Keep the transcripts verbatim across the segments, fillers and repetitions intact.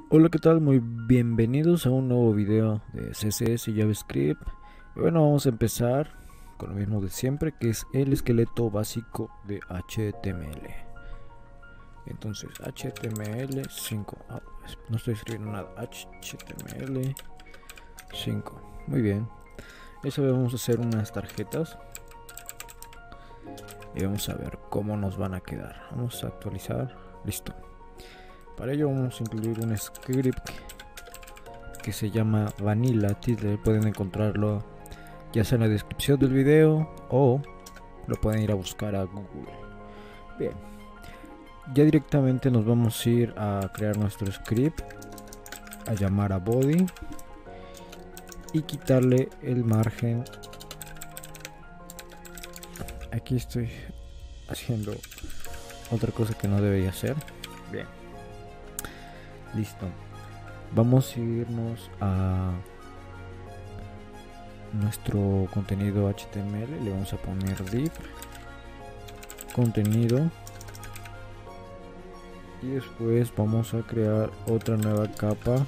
Hola, ¿qué tal? Muy bienvenidos a un nuevo video de C S S y JavaScript. Y bueno, vamos a empezar con lo mismo de siempre, que es el esqueleto básico de H T M L. Entonces, H T M L cinco. Ah, no estoy escribiendo nada. H T M L cinco. Muy bien. Eso vamos a hacer unas tarjetas. Y vamos a ver cómo nos van a quedar. Vamos a actualizar. Listo. Para ello vamos a incluir un script que se llama Vanilla Tiddler. Pueden encontrarlo ya sea en la descripción del video o lo pueden ir a buscar a Google. Bien, ya directamente nos vamos a ir a crear nuestro script, a llamar a body y quitarle el margen. Aquí estoy haciendo otra cosa que no debería hacer. Bien, listo. Vamos a irnos a nuestro contenido H T M L. Le vamos a poner div contenido y después vamos a crear otra nueva capa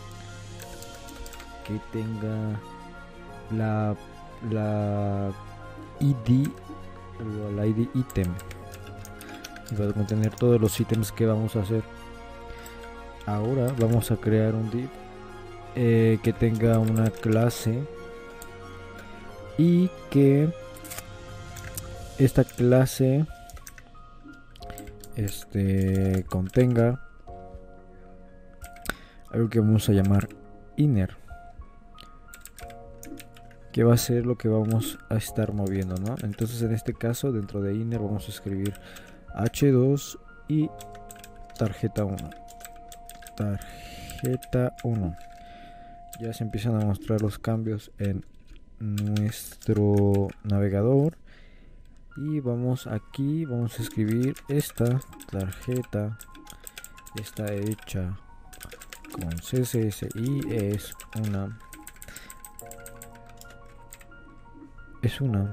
que tenga la la I D o la I D item y va a contener todos los ítems que vamos a hacer. Ahora vamos a crear un div eh, que tenga una clase y que esta clase este contenga algo que vamos a llamar inner, que va a ser lo que vamos a estar moviendo, ¿no? Entonces en este caso dentro de inner vamos a escribir H dos y tarjeta uno. Tarjeta uno. Ya se empiezan a mostrar los cambios en nuestro navegador. Y vamos aquí, vamos a escribir esta tarjeta está hecha con C S S y es una es una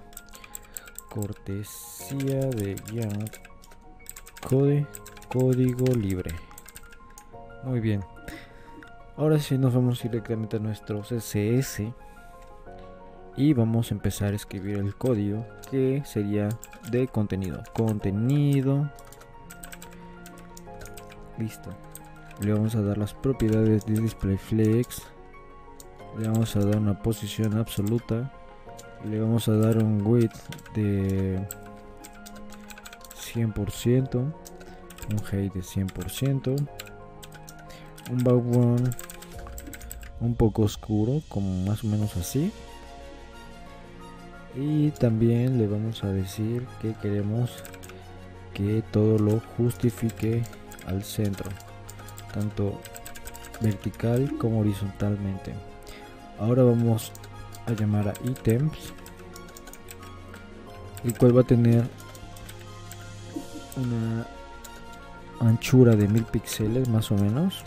cortesía de guión code código libre. Muy bien, ahora sí nos vamos directamente a nuestro C S S y vamos a empezar a escribir el código que sería de contenido contenido listo. Le vamos a dar las propiedades de displayFlex, le vamos a dar una posición absoluta, le vamos a dar un width de cien por ciento, un height de cien por ciento, un background un poco oscuro, como más o menos así. Y también le vamos a decir que queremos que todo lo justifique al centro, tanto vertical como horizontalmente. Ahora vamos a llamar a items, el cual va a tener una anchura de mil píxeles más o menos.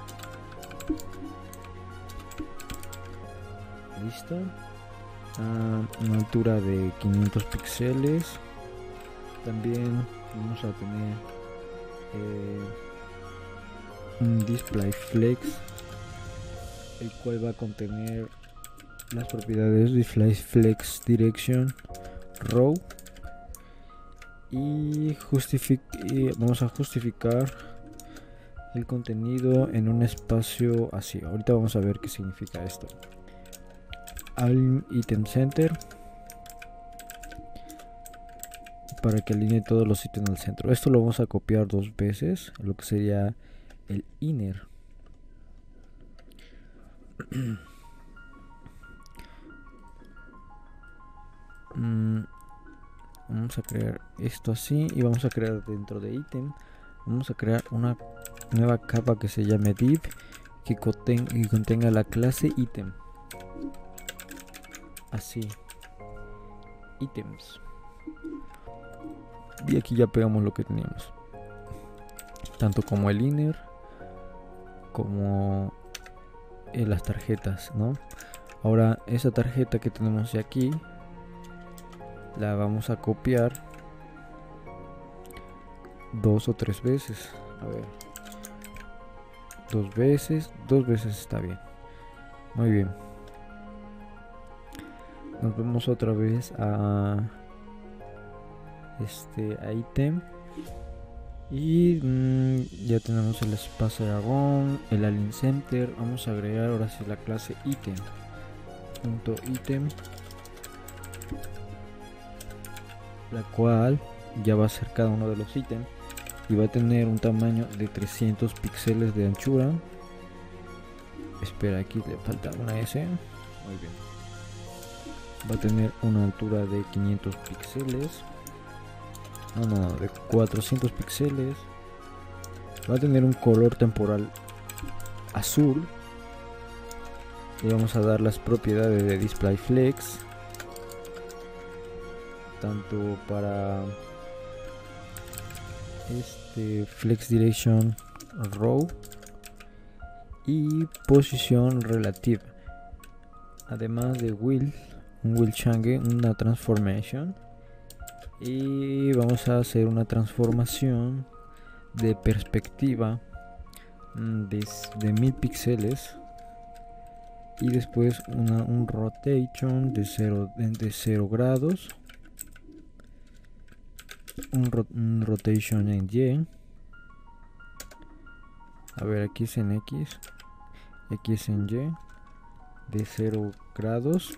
Listo. A una altura de quinientos píxeles. También vamos a tener eh, un display flex, el cual va a contener las propiedades display flex direction row y, y vamos a justificar el contenido en un espacio así. Ahorita vamos a ver qué significa esto. Al item center, para que alinee todos los ítems al centro. Esto lo vamos a copiar dos veces, lo que sería el inner. mm, vamos a crear esto así y vamos a crear dentro de ítem, vamos a crear una nueva capa que se llame div que contenga, que contenga la clase item. Así, ítems. Y aquí ya pegamos lo que teníamos, tanto como el inner como en las tarjetas, ¿no? Ahora esa tarjeta que tenemos de aquí la vamos a copiar dos o tres veces. A ver, dos veces, dos veces está bien. Muy bien. Nos vamos otra vez a este a ítem. Y mmm, ya tenemos el Space Dragon, el Alien Center. Vamos a agregar ahora sí la clase ítem. Punto ítem. La cual ya va a ser cada uno de los ítems. Y va a tener un tamaño de trescientos píxeles de anchura. Espera, aquí le falta una S. Muy bien. Va a tener una altura de quinientos píxeles. No, no, de cuatrocientos píxeles. Va a tener un color temporal azul. Y vamos a dar las propiedades de Display Flex. Tanto para este Flex Direction Row y posición relativa. Además de Will, un Will Change, una transformation. Y vamos a hacer una transformación de perspectiva de, de mil píxeles. Y después una, un rotation de cero, de cero grados. Un, ro un rotation en Y. A ver, aquí es en X. Aquí es en Y. De cero grados.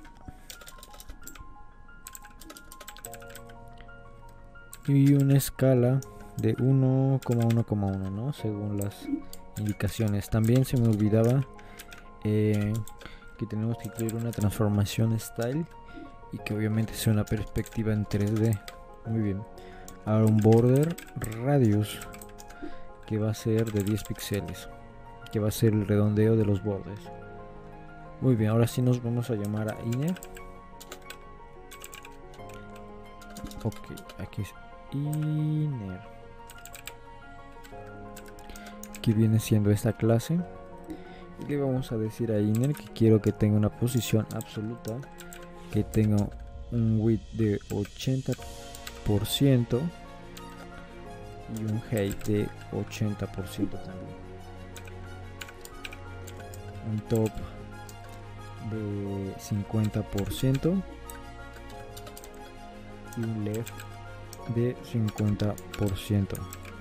Y una escala de uno coma uno coma uno, ¿no? Según las indicaciones. También se me olvidaba eh, que tenemos que incluir una transformación style y que obviamente sea una perspectiva en tres D. Muy bien. Ahora un border radius que va a ser de diez píxeles, que va a ser el redondeo de los bordes. Muy bien, ahora sí nos vamos a llamar a inner. Ok, aquí es inner, que viene siendo esta clase. Y le vamos a decir a inner que quiero que tenga una posición absoluta, que tenga un width de ochenta por ciento y un height de ochenta por ciento también. Un top de cincuenta por ciento y un left de cincuenta por ciento.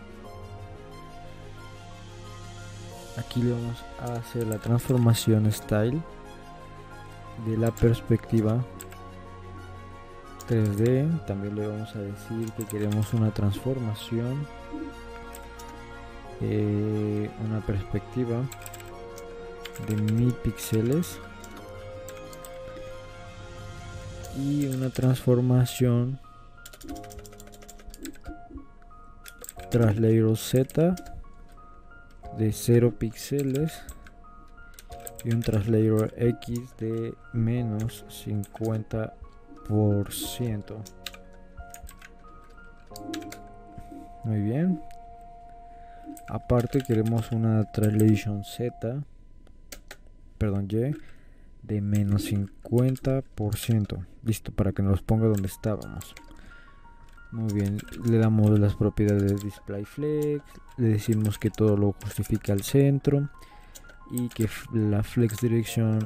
Aquí le vamos a hacer la transformación style de la perspectiva tres D. También le vamos a decir que queremos una transformación, eh, una perspectiva de mil píxeles y una transformación translator Z de cero píxeles y un translator X de menos cincuenta por ciento. Muy bien. Aparte queremos una translation Z, perdón, Y de menos cincuenta por ciento. Listo, para que nos ponga donde estábamos. Muy bien, le damos las propiedades de Display Flex, le decimos que todo lo justifica al centro y que la Flex Direction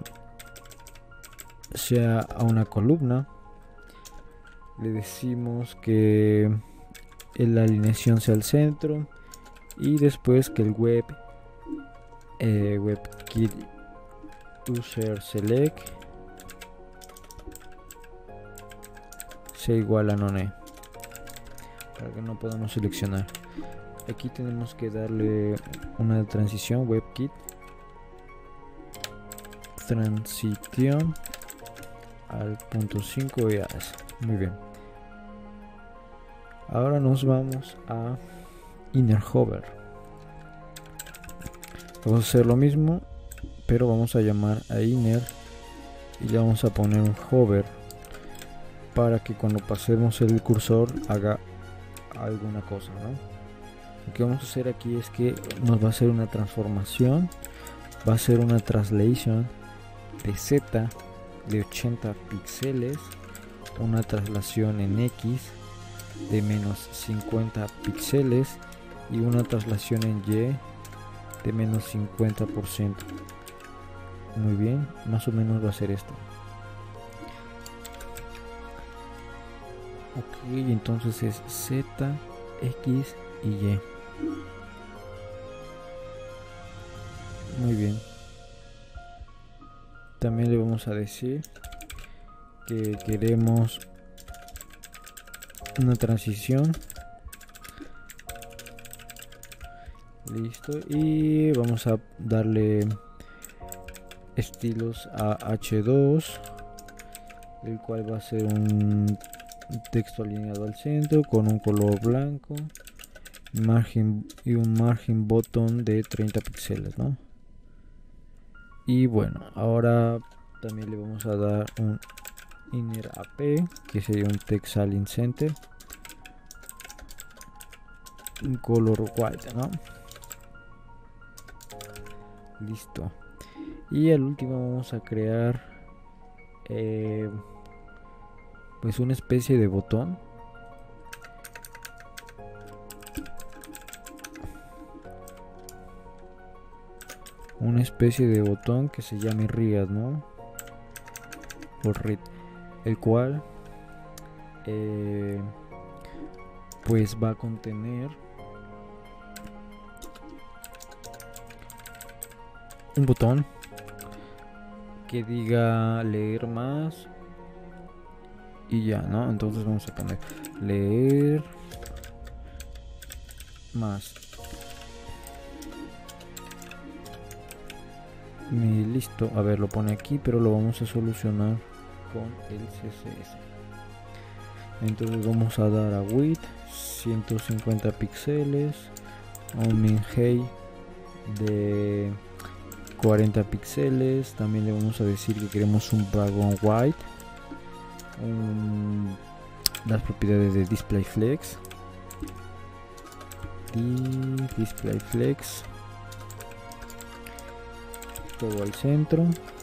sea a una columna. Le decimos que la alineación sea al centro y después que el web eh, WebKit User Select sea igual a none, para que no podamos seleccionar. Aquí tenemos que darle una transición WebKit transición al punto cinco y as. Muy bien. Ahora nos vamos a inner hover. Vamos a hacer lo mismo, pero vamos a llamar a inner y le vamos a poner un hover para que cuando pasemos el cursor haga alguna cosa, ¿no? Lo que vamos a hacer aquí es que nos va a hacer una transformación, va a ser una translation de Z de ochenta píxeles, una traslación en X de menos cincuenta píxeles y una traslación en Y de menos cincuenta por ciento. Muy bien, más o menos va a ser esto. Ok, entonces es Z, X y Y. Muy bien. También le vamos a decir que queremos una transición. Listo. Y vamos a darle estilos a H dos, el cual va a ser un texto alineado al centro con un color blanco, margen y un margen bottom de treinta píxeles, ¿no? Y bueno, ahora también le vamos a dar un inner A P, que sería un text align center, un color white, ¿no? Listo. Y al último vamos a crear eh, pues una especie de botón. Una especie de botón que se llame read, ¿no? O read, el cual eh, pues va a contener un botón que diga leer más y ya, ¿no? Entonces vamos a poner leer más. Y listo, a ver, lo pone aquí, pero lo vamos a solucionar con el C S S. Entonces vamos a dar a width ciento cincuenta píxeles, un min height de cuarenta píxeles. También le vamos a decir que queremos un background white, un, las propiedades de display flex, y display flex, todo al centro,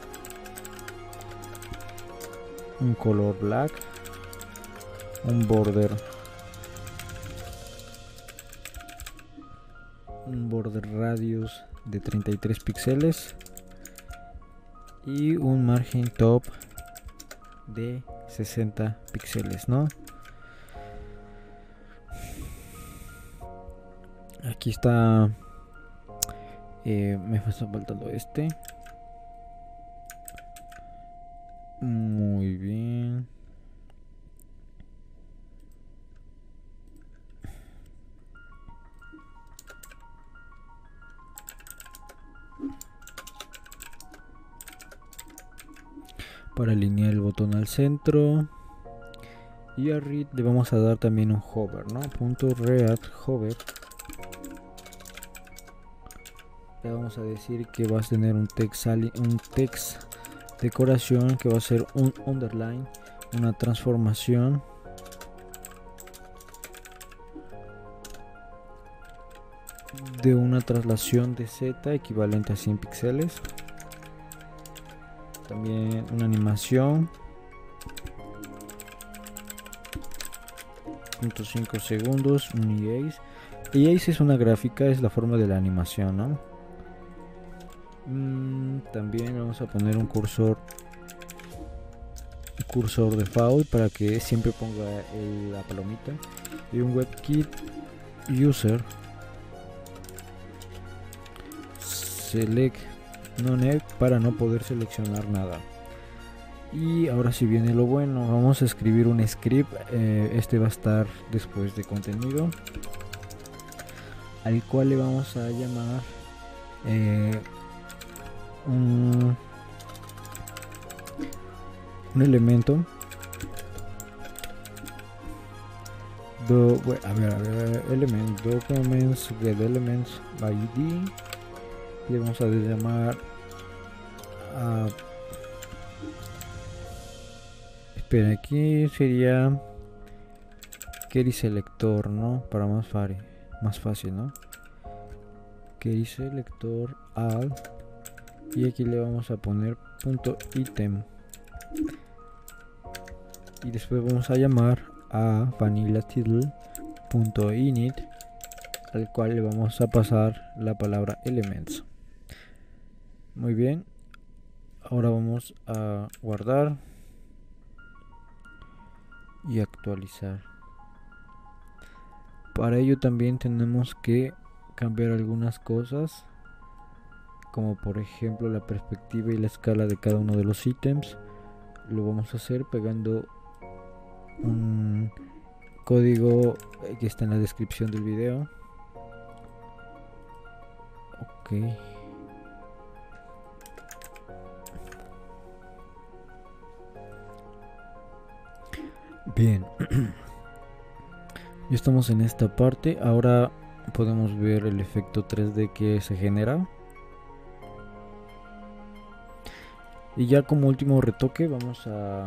un color black, un border un border radius de treinta y tres píxeles y un margen top de sesenta píxeles, ¿no? Aquí está, eh, me está faltando este. Muy bien. Para alinear el botón al centro, y a read le vamos a dar también un hover, ¿no? Punto read hover. Le vamos a decir que vas a tener un text un text decoración que va a ser un underline, una transformación de una traslación de Z equivalente a cien píxeles. También una animación punto cinco segundos, un ease. Ease es una gráfica, es la forma de la animación, ¿no? Mm, también vamos a poner un cursor un cursor default para que siempre ponga el, la palomita, y un WebKit user select none para no poder seleccionar nada. Y ahora sí viene lo bueno, vamos a escribir un script, eh, este va a estar después de contenido, al cual le vamos a llamar eh, un, un elemento do, a ver, a ver, element documents get elements by I D. Le vamos a llamar a, espera, aquí sería query selector, ¿no? Para más fácil, más fácil, ¿no? Query selector add, y aquí le vamos a poner punto item, y después vamos a llamar a vanilla title punto init al cual le vamos a pasar la palabra elements. Muy bien, ahora vamos a guardar y actualizar. Para ello también tenemos que cambiar algunas cosas, como por ejemplo la perspectiva y la escala de cada uno de los ítems. Lo vamos a hacer pegando un código que está en la descripción del video. Ok. Bien. Ya estamos en esta parte. Ahora podemos ver el efecto tres D que se genera. Y ya como último retoque vamos a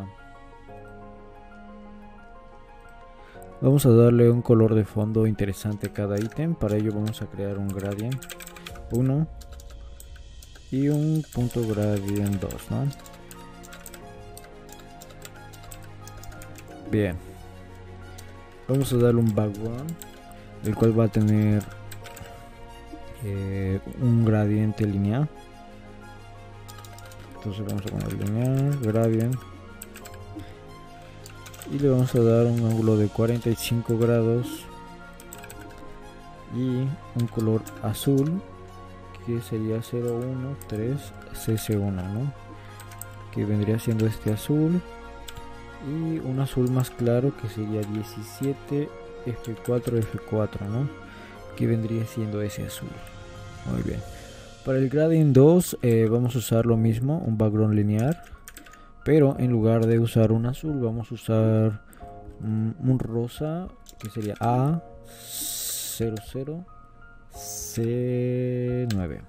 vamos a darle un color de fondo interesante a cada ítem. Para ello vamos a crear un gradient uno y un punto gradient dos, ¿no? Bien, vamos a darle un background, el cual va a tener eh, un gradiente lineal. Entonces vamos a poner lineal, gradient, y le vamos a dar un ángulo de cuarenta y cinco grados y un color azul que sería cero uno tres C C uno, ¿no? Que vendría siendo este azul, y un azul más claro que sería diecisiete F cuatro F cuatro, ¿no? Que vendría siendo ese azul. Muy bien. Para el gradient dos eh, vamos a usar lo mismo, un background lineal, pero en lugar de usar un azul vamos a usar un, un rosa que sería A cero cero C nueve,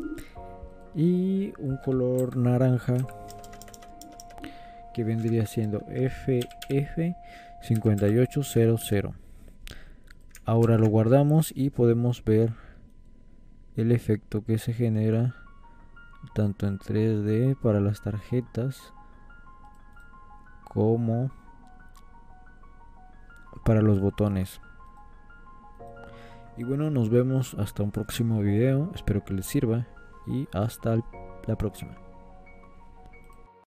y un color naranja que vendría siendo F F cincuenta y ocho cero cero. Ahora lo guardamos y podemos ver el efecto que se genera tanto en tres D para las tarjetas como para los botones. Y bueno, nos vemos hasta un próximo video, espero que les sirva y hasta la próxima.